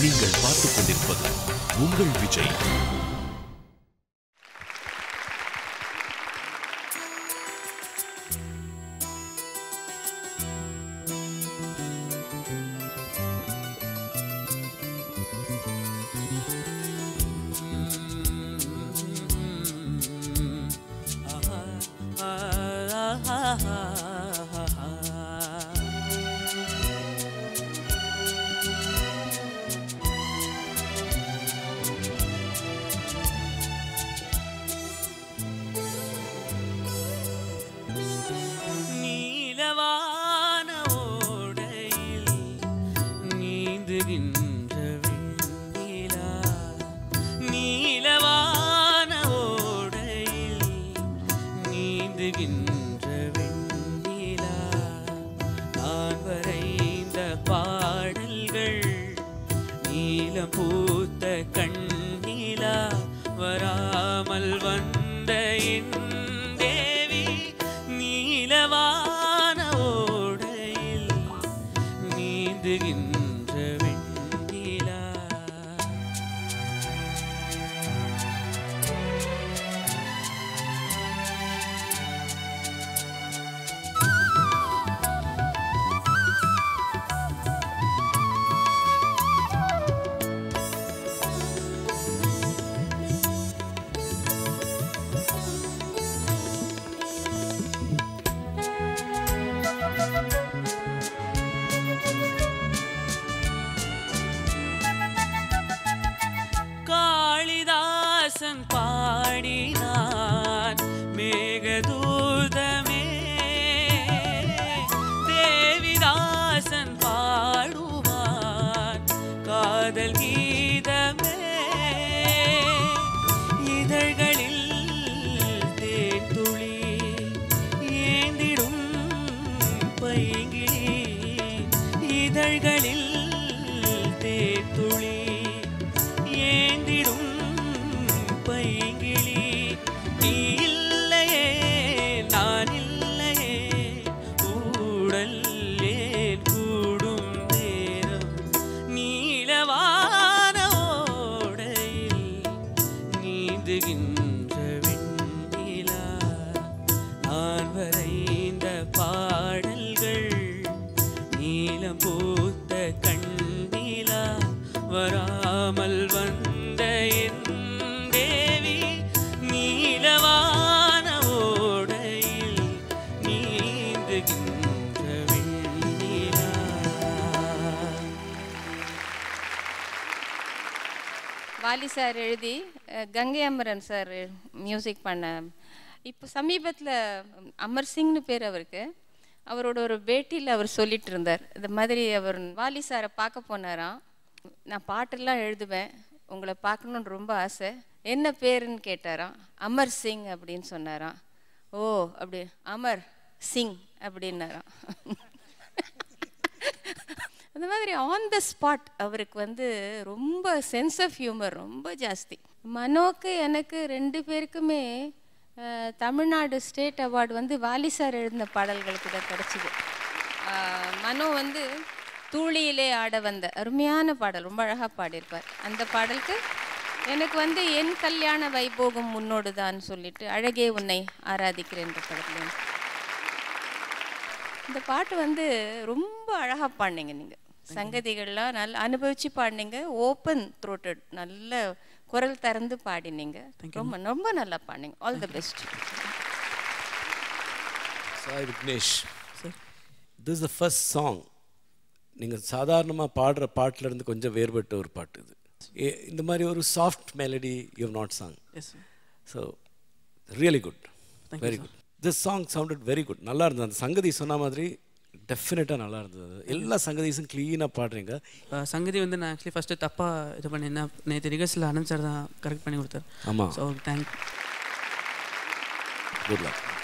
நீங்கள் பார்த்துக் கொண்டிருப்பது உங்கள் விஜய். வாலி சார் எழுதி கங்கை அமரன் சார் மியூசிக் பண்ண. இப்போ சமீபத்தில் அமர் சிங்னு பேர் அவருக்கு. அவரோட ஒரு பேட்டியில் அவர் சொல்லிட்டு இருந்தார், இந்த மாதிரி அவர் வாலி சாரை பார்க்க போனாராம். நான் பாட்டெல்லாம் எழுதுவேன், உங்களை பார்க்கணுன்னு ரொம்ப ஆசை, என்ன பேருன்னு கேட்டாராம். அமர் சிங் அப்படின்னு சொன்னாராம். ஓ அப்படி, அமர் சிங் அப்படின்னாராம். அந்த மாதிரி ஆன் த ஸ்பாட் அவருக்கு வந்து ரொம்ப சென்ஸ் ஆஃப் ஹியூமர் ரொம்ப ஜாஸ்தி. மனோக்கு எனக்கு ரெண்டு பேருக்குமே தமிழ்நாடு ஸ்டேட் அவார்டு வந்து வாலி சார் எழுதின பாடல்களுக்கு தான் கிடச்சிது. மனோ வந்து தூளியிலே ஆட வந்த அருமையான பாடல் ரொம்ப அழகாக பாடியிருப்பார். அந்த பாடலுக்கு எனக்கு வந்து என் கல்யாண வைபோகம் முன்னோடு தான் சொல்லிட்டு அழகே உன்னை ஆராதிக்கிறேன் படத்துல இந்த பாட்டு வந்து ரொம்ப அழகாக பாடினீங்க. நீங்கள் சங்கதிகள்லாம் நல்லா அனுபவிச்சு பாடினீங்க. ஓப்பன் த்ரோட்டட், நல்ல குரல் திறந்து பாடினீங்க. ரொம்ப ரொம்ப நல்லா பாடினீங்க. All the best. Sai Vignesh, this is the first song நீங்கள் சாதாரணமாக பாடுற பாட்டிலேருந்து கொஞ்சம் வேறுபட்ட ஒரு பாட்டு இது. இந்த மாதிரி ஒரு soft melody you have not song. So really good, very good. This song sounded very good. நல்லா இருந்தது. அந்த சங்கதி சொன்ன மாதிரி டெஃபினட்டாக நல்லா இருந்தது. எல்லா சங்கதிஸும் க்ளீனாக பாடுறீங்க. சங்கதி வந்து நான் ஆக்சுவலி ஃபஸ்ட்டு தப்பாக இது பண்ணியிருந்தேன். நேற்று ரிகர்ஸில் அனந்த் சார் தான் கரெக்ட் பண்ணி கொடுத்தார். ஆமாம். So thank. Good luck.